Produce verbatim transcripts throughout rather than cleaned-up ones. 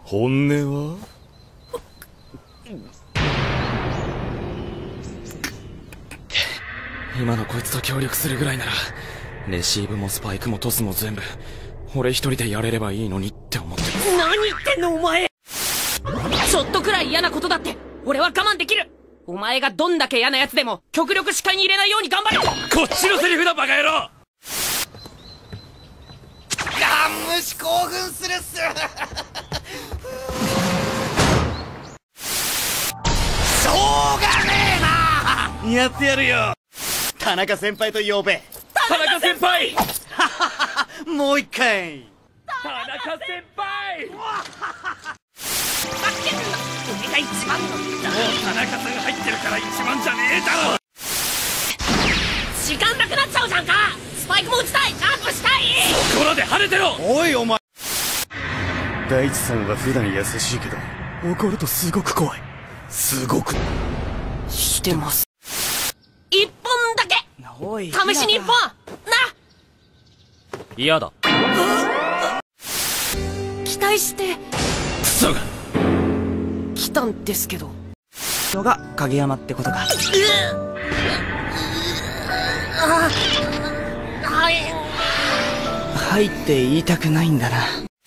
本音は？今のこいつと協力するぐらいならレシーブもスパイクもトスも全部俺一人でやれればいいのにって思ってる。 何言ってんのお前。ちょっとくらい嫌なことだって俺は我慢できる。お前がどんだけ嫌なやつでも極力視界に入れないように頑張れ。 こっちのセリフだバカ野郎。 ガン無視興奮するっす。しょうがねえな。やってやるよ。田中先輩と呼べ。 田中先輩。 もう一回。 田中先輩。 ふざけんな。俺が一番のリーダー。 もう田中さん入ってるから一番じゃねえだろ。 時間なくなっちゃうじゃんか。スパイクも打ちたい。ジャンプしたい。 そこらで跳ねてろ。 おいお前。大地さんは普段優しいけど怒るとすごく怖い。すごくしてます。一本だけおい試しに一本な。 嫌だ。 期待してクソが来たんですけど。 人が影山ってことか。 あはいはいって言いたくないんだな。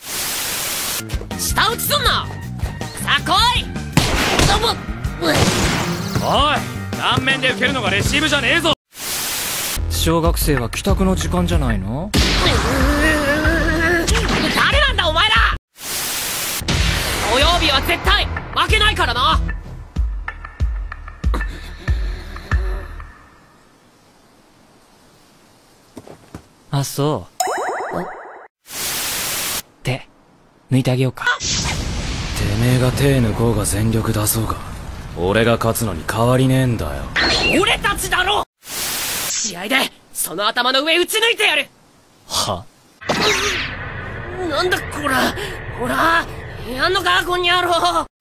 舌打ちすんな。さあ来い。どうも。 おい顔面で受けるのがレシーブじゃねえぞ。 小学生は帰宅の時間じゃないの？ 誰なんだお前ら。土曜日は絶対負けないからな。 あ、そう。手抜いてあげようか。 てめえが手抜こうが全力出そうが俺が勝つのに変わりねえんだよ。 俺たちだろ。試合でその頭の上打ち抜いてやる。 は？ なんだこら。ほらやんのかこんにゃろう。